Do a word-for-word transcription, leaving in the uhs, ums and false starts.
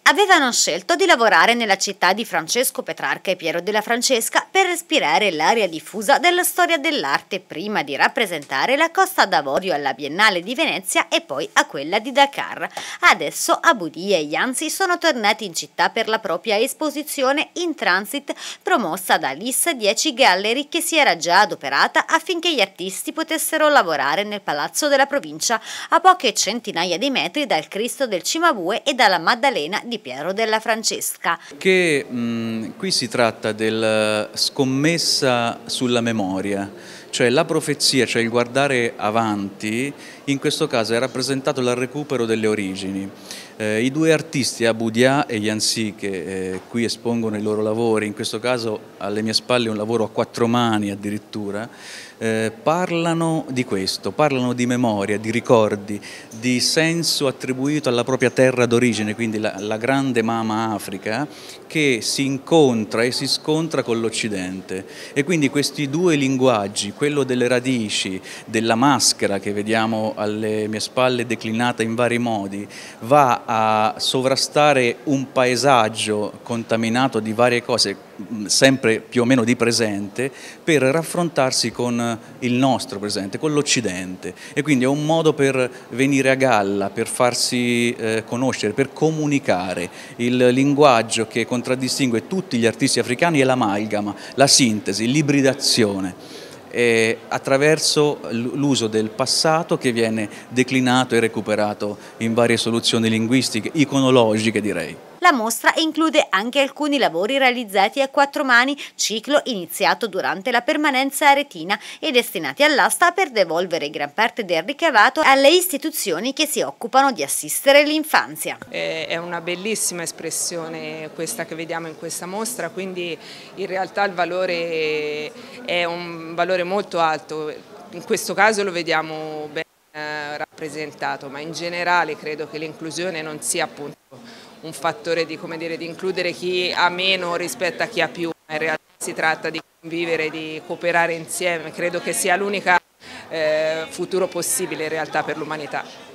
Avevano scelto di lavorare nella città di Francesco Petrarca e Piero della Francesca per respirare l'aria diffusa della storia dell'arte prima di rappresentare la Costa d'Avorio alla Biennale di Venezia e poi a quella di Dakar. Adesso Aboudia e Yancy sono tornati in città per la propria esposizione In Transit promossa da Lis dieci Gallery, che si era già adoperata affinché gli artisti potessero lavorare nel Palazzo della Provincia, a poche centinaia di metri dal Cristo del Cimabue e dalla Maddalena di Piero della Francesca. Che mh, qui si tratta della scommessa sulla memoria, cioè la profezia, cioè il guardare avanti, in questo caso è rappresentato dal recupero delle origini. Eh, I due artisti, Aboudia e Yancy, che eh, qui espongono i loro lavori, in questo caso alle mie spalle un lavoro a quattro mani addirittura, eh, parlano di questo, parlano di memoria, di ricordi, di senso attribuito alla propria terra d'origine, quindi la, la grande mama Africa, che si incontra e si scontra con l'Occidente. E quindi questi due linguaggi, quello delle radici, della maschera che vediamo alle mie spalle declinata in vari modi, va a sovrastare un paesaggio contaminato di varie cose, sempre più o meno di presente, per raffrontarsi con il nostro presente, con l'Occidente. E quindi è un modo per venire a galla, per farsi eh, conoscere, per comunicare. Il linguaggio che contraddistingue tutti gli artisti africani è l'amalgama, la sintesi, l'ibridazione, Eh, attraverso l'uso del passato che viene declinato e recuperato in varie soluzioni linguistiche, iconologiche direi. La mostra include anche alcuni lavori realizzati a quattro mani, ciclo iniziato durante la permanenza a Retina e destinati all'asta per devolvere gran parte del ricavato alle istituzioni che si occupano di assistere l'infanzia. È una bellissima espressione questa che vediamo in questa mostra, quindi in realtà il valore è un valore molto alto, in questo caso lo vediamo ben rappresentato, ma in generale credo che l'inclusione non sia appunto un fattore di, come dire, di includere chi ha meno rispetto a chi ha più, in realtà si tratta di convivere, di cooperare insieme, credo che sia l'unico eh, futuro possibile in realtà per l'umanità.